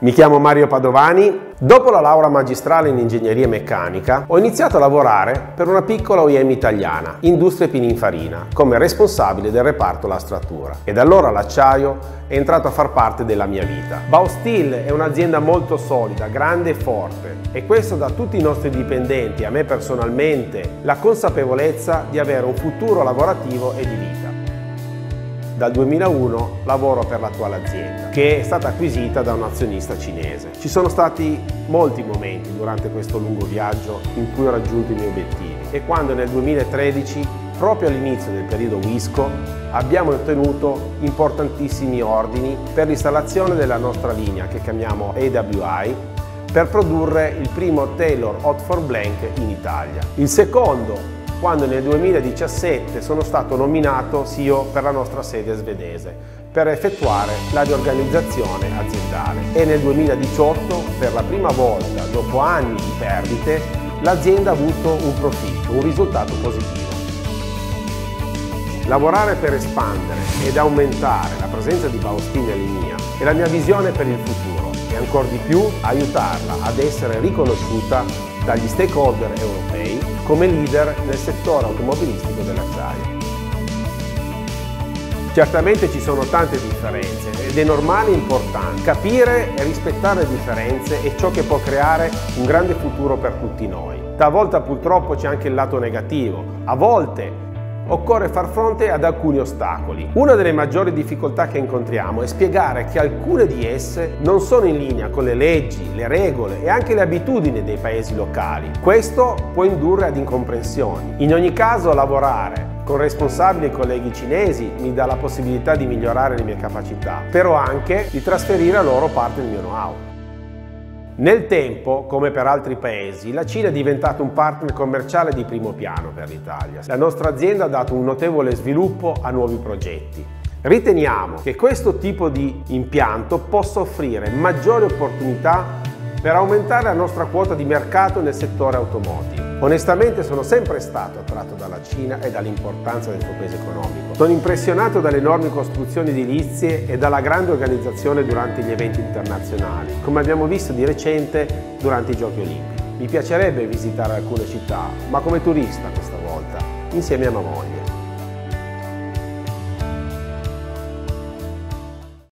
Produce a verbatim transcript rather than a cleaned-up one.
Mi chiamo Mario Padovani. Dopo la laurea magistrale in ingegneria meccanica, ho iniziato a lavorare per una piccola O E M italiana, Industrie Pininfarina, come responsabile del reparto lastratura. E da allora l'acciaio è entrato a far parte della mia vita. Baosteel è un'azienda molto solida, grande e forte, e questo dà a tutti i nostri dipendenti e a me personalmente la consapevolezza di avere un futuro lavorativo e di vita. Dal duemilauno lavoro per l'attuale azienda, che è stata acquisita da un azionista cinese. Ci sono stati molti momenti durante questo lungo viaggio in cui ho raggiunto i miei obiettivi e quando nel duemilatredici, proprio all'inizio del periodo Wisco, abbiamo ottenuto importantissimi ordini per l'installazione della nostra linea, che chiamiamo A W I, per produrre il primo Taylor Hot for Blank in Italia. Il secondo, quando nel duemiladiciassette sono stato nominato C E O per la nostra sede svedese per effettuare la riorganizzazione aziendale, e nel duemiladiciotto, per la prima volta dopo anni di perdite, l'azienda ha avuto un profitto, un risultato positivo. Lavorare per espandere ed aumentare la presenza di Baosteel nell'E M E A è la mia visione per il futuro e ancor di più aiutarla ad essere riconosciuta dagli stakeholder europei come leader nel settore automobilistico dell'acciaio. Certamente ci sono tante differenze ed è normale e importante capire e rispettare le differenze e ciò che può creare un grande futuro per tutti noi. Talvolta purtroppo c'è anche il lato negativo, a volte occorre far fronte ad alcuni ostacoli. Una delle maggiori difficoltà che incontriamo è spiegare che alcune di esse non sono in linea con le leggi, le regole e anche le abitudini dei paesi locali. Questo può indurre ad incomprensioni. In ogni caso, lavorare con responsabili e colleghi cinesi mi dà la possibilità di migliorare le mie capacità, però anche di trasferire a loro parte del mio know-how. Nel tempo, come per altri paesi, la Cina è diventata un partner commerciale di primo piano per l'Italia. La nostra azienda ha dato un notevole sviluppo a nuovi progetti. Riteniamo che questo tipo di impianto possa offrire maggiori opportunità per aumentare la nostra quota di mercato nel settore automotive. Onestamente sono sempre stato attratto dalla Cina e dall'importanza del suo peso economico. Sono impressionato dalle enormi costruzioni edilizie e dalla grande organizzazione durante gli eventi internazionali, come abbiamo visto di recente durante i Giochi Olimpici. Mi piacerebbe visitare alcune città, ma come turista questa volta, insieme a mia moglie.